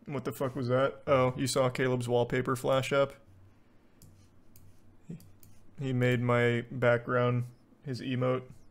What the fuck was that? Oh, you saw Caleb's wallpaper flash up? He made my background his emote.